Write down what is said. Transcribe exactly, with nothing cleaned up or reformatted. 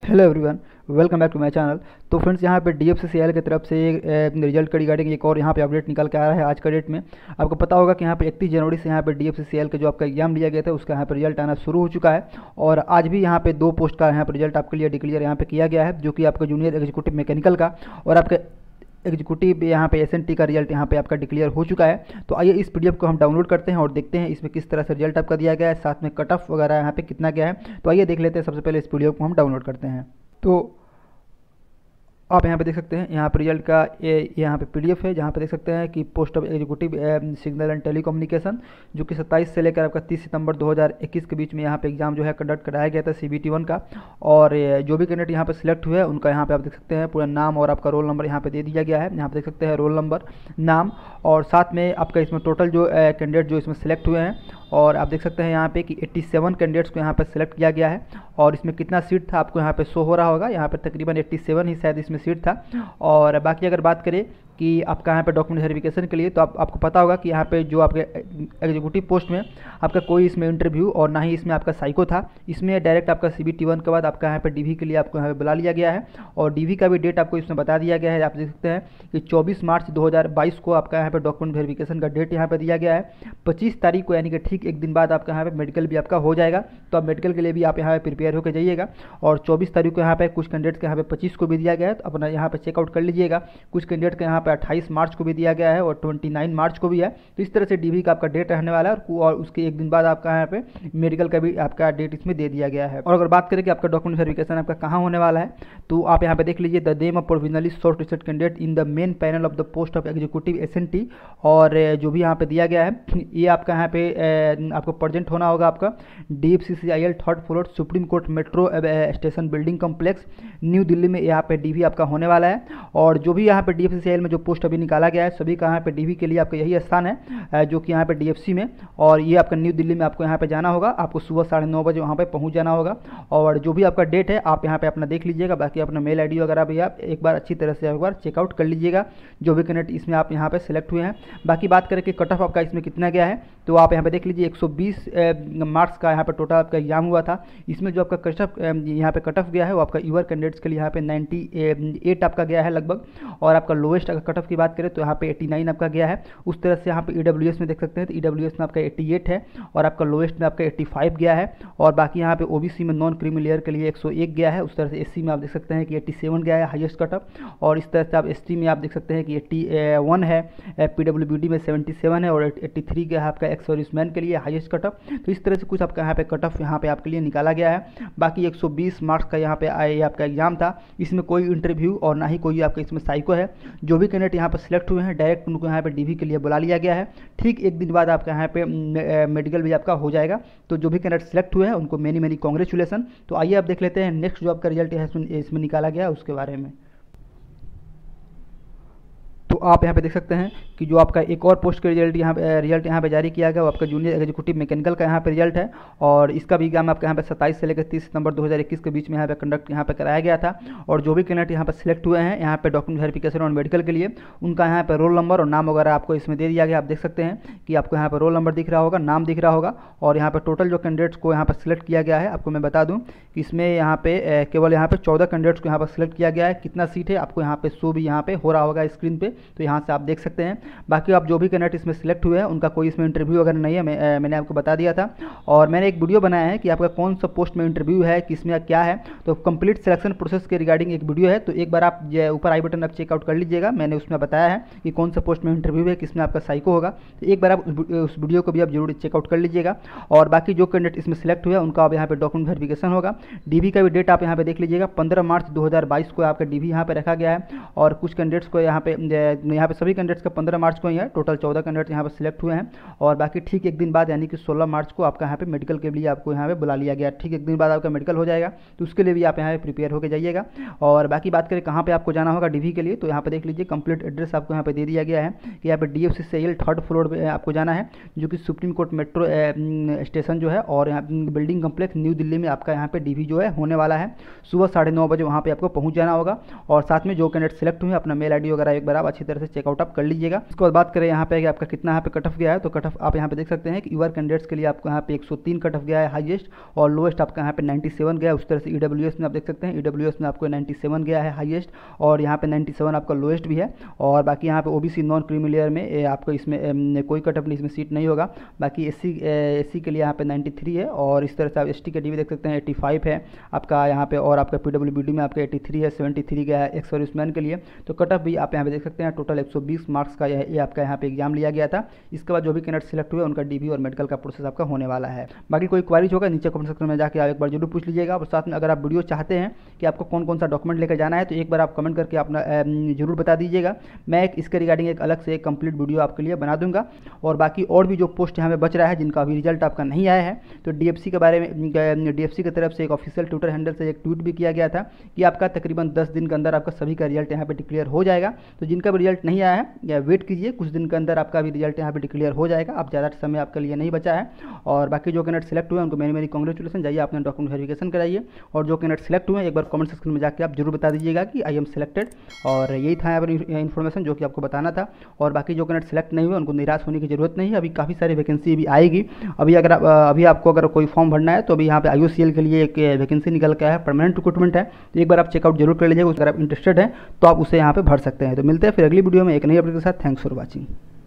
Hello everyone, welcome back to my channel. तो friends, यहाँ पे डीएफसीसीएल की तरफ से रिजल्ट का रिगार्डिंग एक और यहाँ पे अपडेट निकल के आ रहा है आज का डेट में। आपको पता होगा कि यहाँ पे इकतीस जनवरी से यहाँ पे डीएफसीसीएल का जो आपका एग्जाम लिया गया था उसका यहाँ पे रिजल्ट आना शुरू हो चुका है। और आज भी यहाँ पे दो पोस्ट का यहाँ पे रिजल्ट आपके लिए डिक्लेयर यहाँ पे किया गया है, जो कि आपका जूनियर एग्जीक्यूटिव मैकेनिकल का और आपका एग्जीक्यूटिव यहाँ पे एसएनटी का रिजल्ट यहाँ पे आपका डिक्लेयर हो चुका है। तो आइए इस पीडीएफ को हम डाउनलोड करते हैं और देखते हैं इसमें किस तरह से रिजल्ट आपका दिया गया है, साथ में कट ऑफ वगैरह यहाँ पे कितना गया है। तो आइए देख लेते हैं। सबसे पहले इस पीडीएफ को हम डाउनलोड करते हैं। तो आप यहाँ पे देख सकते हैं, यहाँ पर रिजल्ट का ये यहाँ पे पीडीएफ है, जहाँ पे देख सकते हैं कि post of executive signal and telecommunication, जो कि सत्ताईस से लेकर आपका तीस सितंबर दो हज़ार इक्कीस के बीच में यहाँ पे एग्जाम जो है कंडक्ट कराया गया था सीबीटी वन का। और जो भी कैंडिडेट यहाँ पे सिलेक्ट हुए हैं उनका यहाँ पे आप देख सकते हैं पूरा नाम और आपका रोल नंबर यहाँ पे दे दिया गया है। यहाँ पे देख सकते हैं रोल नंबर, नाम, और साथ में आपका इसमें टोटल जो कैंडिडेट जो इसमें सिलेक्ट हुए हैं, और आप देख सकते हैं यहाँ पे कि सत्तासी कैंडिडेट्स को यहाँ पे सिलेक्ट किया गया है। और इसमें कितना सीट था आपको यहाँ पे शो हो रहा होगा, यहाँ पे तकरीबन सत्तासी ही शायद इसमें सीट था। और बाकी अगर बात करें कि आपका यहाँ पे डॉक्यूमेंट वेरिफिकेशन के लिए, तो आप आपको पता होगा कि यहाँ पे जो आपके एग्जीक्यूटिव पोस्ट में आपका कोई इसमें इंटरव्यू और ना ही इसमें आपका साइको था। इसमें डायरेक्ट आपका सीबीटी वन के बाद आपका यहाँ पे डीवी के लिए आपको यहाँ पे बुला लिया गया है। और डीवी का भी डेट आपको इसमें बता दिया गया है। आप देख सकते हैं कि चौबीस मार्च दो हज़ार बाईस को आपका यहाँ पे डॉक्यूमेंट वेरिफिकेशन का डेट यहाँ पे दिया गया है। पच्चीस तारीख को यानी कि ठीक एक दिन बाद आपका यहाँ पे मेडिकल भी आपका हो जाएगा। तो आप मेडिकल के लिए भी आप यहाँ पे प्रिपेयर होकर जाइएगा। और चौबीस तारीख को यहाँ पे कुछ कैंडिडेट के यहाँ पे पच्चीस को भी दिया गया है, तो अपना यहाँ पे चेकआउट कर लीजिएगा। कुछ कैंडिडेट के यहाँ पे अट्ठाईस मार्च को भी दिया गया है और उनतीस मार्च को भी है। तो इस तरह से डीवी का आपका डेट रहने वाला है और उसके एक दिन बाद आपका यहाँ पे मेडिकल का भी आपका डेट इसमें दे दिया गया है। और अगर बात करें कि आपका डॉक्यूमेंट वेरिफिकेशन आपका कहाँ होने वाला है, तो आप यहाँ पे देख लीजिए, the name of provisionally shortlisted candidate in the main panel of the post of executive SNT. और जो भी यहाँ पे दिया गया है ये आपका यहाँ पे आपको प्रेजेंट होना होगा आपका DFCCIL third floor supreme court metro station building complex New Delhi में यहाँ पे डीवी आपका होने वाला है। और जो भी यहाँ पे डीएफसीसीआईएल में जो पोस्ट अभी निकाला गया है सभी का यहाँ पे डीवी के लिए आपका यही स्थान है, जो कि यहाँ पे डीएफसी में, और ये आपका न्यू दिल्ली में आपको यहाँ पे जाना होगा। आपको सुबह साढ़े नौ बजे वहाँ पे पहुँच जाना होगा। और जो भी आपका डेट है आप यहाँ पे अपना देख लीजिएगा। बाकी अपना मेल आईडी वगैरह भी आप एक बार अच्छी तरह से एक बार चेकआउट कर लीजिएगा, जो भी कैंडिडेट इसमें आप यहाँ पे सिलेक्ट हुए हैं। बाकी बात करें कि कट ऑफ आपका इसमें कितना गया है, तो आप यहाँ पे देख लीजिए एक सौ बीस मार्क्स का यहाँ पे टोटल आपका एग्जाम हुआ था। इसमें जो आपका कट ऑफ यहाँ पे कट ऑफ गया है वो आपका यूआर कैंडिडेट्स के लिए यहाँ पे अट्ठानवे आपका गया है लगभग। और आपका लोएस्ट अगर कट ऑफ की बात करें तो यहाँ पे नवासी आपका गया है। उस तरह से यहाँ पे ईडब्ल्यूएस में देख सकते हैं, तो ईडब्ल्यूएस में आपका अट्ठासी है और आपका लोएस्ट में आपका पचासी गया है। और बाकी यहाँ पे ओबीसी में नॉन क्रीमी लेयर के लिए एक सौ एक गया है। उस तरह से एससी में आप देख सकते हैं कि सत्तासी गया है हाईएस्ट कट ऑफ। और इस तरह से आप एसटी में आप देख सकते हैं कि इक्यासी है, पीडब्ल्यूबीडी में सतहत्तर है और तिरासी गया है आपका एक्स सर्विसमैन के लिए हाईएस्ट कट ऑफ। तो इस तरह से कुछ आपका यहाँ पे कट ऑफ यहाँ पे आपके लिए निकाला गया है। बाकी एक सौ बीस मार्क्स का यहाँ पे आए आपका एग्जाम था। इसमें कोई इंटरव्यू और ना ही कोई आपका इसमें साइको है। जो भी कैंडिडेट यहाँ पर सिलेक्ट हुए हैं डायरेक्ट उनको यहाँ पे डीवी के लिए बुला लिया गया है। ठीक एक दिन बाद आपका यहाँ पे मेडिकल भी आपका हो जाएगा। तो जो भी कैंडिडेट सिलेक्ट हुए हैं उनको मेनी मेनी कॉन्ग्रेचुलेसन। तो आइए आप देख लेते हैं नेक्स्ट जो आपका रिजल्ट है इसमें निकाला गया उसके बारे में। तो आप यहाँ पे देख सकते हैं कि जो आपका एक और पोस्ट का रिजल्ट यहाँ पे रिजल्ट यहाँ पे जारी किया गया वो आपका जूनियर एग्जीक्यूटिव मैकेनिकल का यहाँ पे रिजल्ट है। और इसका भी एग्जाम आपका यहाँ पे सत्ताईस से लेकर तीस सितंबर दो हज़ार इक्कीस के बीच में यहाँ पे कंडक्ट यहाँ पे कराया गया था। और जो भी कैंडिडेट यहाँ पे सिलेक्ट हुए हैं यहाँ पे डॉक्यूमेंट वेरिफिकेशन और मेडिकल के लिए उनका यहाँ पे रोल नंबर और नाम वगैरह आपको इसमें दे दिया गया। आप देख सकते हैं कि आपको यहाँ पे रोल नंबर दिख रहा होगा, नाम दिख रहा होगा। और यहाँ पे टोटल जो कैंडिडेट्स को यहाँ पर सिलेक्ट किया गया है आपको मैं बता दूँ कि इसमें यहाँ पे केवल यहाँ पे चौदह कैंडिडेट्स को यहाँ पर सिलेक्ट किया गया है। कितना सीट है आपको यहाँ पे शो भी यहाँ पे हो रहा होगा स्क्रीन पे, तो यहाँ से आप देख सकते हैं। बाकी आप जो भी कैंडिडेट इसमें सिलेक्ट हुए हैं उनका कोई इसमें इंटरव्यू वगैरह नहीं है, मैं, मैंने आपको बता दिया था। और मैंने एक वीडियो बनाया है कि आपका कौन सा पोस्ट में इंटरव्यू है, किसमें क्या है। तो कंप्लीट सिलेक्शन प्रोसेस के रिगार्डिंग एक वीडियो है, तो एक बार आप ऊपर आई बटन आप चेकआउट कर लीजिएगा। मैंने उसमें बताया है कि कौन सा पोस्ट में इंटरव्यू है, किसमें आपका साइको होगा। तो एक बार आप उस वीडियो को भी आप जरूर चेकआउट कर लीजिएगा। और बाकी जो कैंडिडेट इसमें सिलेक्ट हुआ उनका अब यहाँ पे डॉक्यूमेंट वेरिफिकेशन होगा। डीवी का भी डेट आप यहाँ पे देख लीजिएगा, पंद्रह मार्च दो हज़ार बाईस को आपका डीवी यहाँ पे रखा गया है। और कुछ कैंडिडेट्स को यहाँ पे यहाँ पे सभी कैंडिडेट्स का पंद्रह मार्च को ही है। टोटल चौदह कैंडिडेट यहाँ पर सिलेक्ट हुए हैं। और बाकी ठीक एक दिन बाद यानी कि सोलह मार्च को आपका यहाँ पे मेडिकल के लिए आपको यहाँ पे बुला लिया गया। ठीक एक दिन बाद आपका मेडिकल हो जाएगा, तो उसके लिए भी आप यहाँ पे प्रिपेयर होकर जाइएगा। और बाकी बात करें कहाँ पे आपको जाना होगा डीवी के लिए, तो यहाँ पे देख लीजिए कंप्लीट एड्रेस आपको यहाँ पे दे दिया गया है कि यहाँ पे डीएफसीसीआईएल थर्ड फ्लोर पे आपको जाना है, जो कि सुप्रीम कोर्ट मेट्रो स्टेशन जो है और यहाँ बिल्डिंग कॉम्प्लेक्स न्यू दिल्ली में आपका यहाँ पे डीवी जो है होने वाला है। सुबह साढ़े नौ बजे वहाँ पे आपको पहुँच जाना होगा। और साथ में जो कैंडिडेट सिलेक्ट हुए अपना मेल आई डी वगैरह एक बार आप अच्छी तरह से चेकआउट आप कर लीजिएगा। उसके बाद बात करें यहाँ पे कि आपका कितना यहाँ पे कट ऑफ गया है, तो कट ऑफ आप यहाँ पे देख सकते हैं कि यूआर कैंडिडेट्स के लिए आपको यहाँ पे एक सौ तीन कट ऑफ गया है हाईएस्ट, और लोएस्ट आपका यहाँ पे सत्तानवे गया है। उस तरह से ईडब्ल्यूएस में आप देख सकते हैं, ईडब्ल्यूएस में आपको सत्तानवे गया है हाईएस्ट, और यहाँ पे सत्तानवे आपका लोएस्ट भी है। और बाकी यहाँ पे ओबीसी नॉन क्रीमी लेयर में आपको इसमें कोई कट ऑफ नहीं, इसमें सीट नहीं होगा। बाकी एससी एससी के लिए यहाँ पे तिरानवे है, और इस तरह से आप एसटी के डी भी देख सकते हैं पचासी है आपका यहाँ पे, और आपका पीडब्ल्यूबीडी में आपका तिरासी है, तिहत्तर गया है एक्स सर्विसमैन के लिए। तो कट ऑफ भी आप यहाँ पे देख सकते हैं, टोटल एक सौ बीस मार्क्स का ये आपका यहाँ पे एग्जाम लिया गया था। इसके बाद जो भी कैंडिडेट सिलेक्ट हुए उनका डीबी और मेडिकल का प्रोसेस आपका होने वाला है। बाकी कोई क्वारीज होगा नीचे कमेंट सेक्शन में जाकर आप एक बार जरूर पूछ लीजिएगा। और साथ में अगर आप वीडियो चाहते हैं कि आपको कौन कौन सा डॉक्यूमेंट लेकर जाना है, तो एक बार आप कमेंट करके अपना जरूर बता दीजिएगा। मैं एक इसके रिगार्डिंग एक अलग से एक कंप्लीट वीडियो आपके लिए बना दूंगा। और बाकी और भी जो पोस्ट यहाँ पे बच रहा है जिनका अभी रिजल्ट आपका नहीं आया है, तो डीएफसी के बारे में डीएफसी की तरफ से एक ऑफिशियल ट्विटर हैंडल से एक ट्वीट भी किया गया था कि आपका तकरीबन दस दिन के अंदर आपका सभी का रिजल्ट यहाँ पे डिक्लेयर हो जाएगा। तो जिनका भी रिजल्ट नहीं आया है या वेट कीजिए, कुछ दिन के अंदर आपका भी रिजल्ट यहाँ पे डिक्लेयर हो जाएगा। अब ज़्यादा समय आपके लिए नहीं बचा है। और बाकी जो कैंडिडेट सेलेक्ट हुए उनको मेरी मेरी कांग्रेचुलेसन, जाइए अपना डॉक्यूमेंट वेरिफिकेशन कराइए। और जो कैंडिडेट सेलेक्ट हुए एक बार कमेंट सेक्शन में जाकर आप जरूर बता दीजिएगा कि आई एम सेलेक्टेड। और यही था यहाँ पर इन्फॉर्मेशन जो कि आपको बताना था। और बाकी जो कैंडिडेट सेलेक्ट नहीं हुए उनको निराश होने की जरूरत नहीं है, अभी काफ़ी सारी वैकेंसी भी आएगी। अभी अगर आप, अभी आपको अगर कोई फॉर्म भरना है तो अभी यहाँ पे आईयूसीएल के लिए एक वैकेंसी निकल के है, परमानेंट रिक्रूटमेंट है। तो एक बार आप चेकआउट जरूर कर लीजिएगा, अगर आप इंटरेस्टेड हैं तो आप उसे यहाँ पे भर सकते हैं। तो मिलते हैं फिर अगली वीडियो में एक नई अपडेट के साथ। Thanks for watching.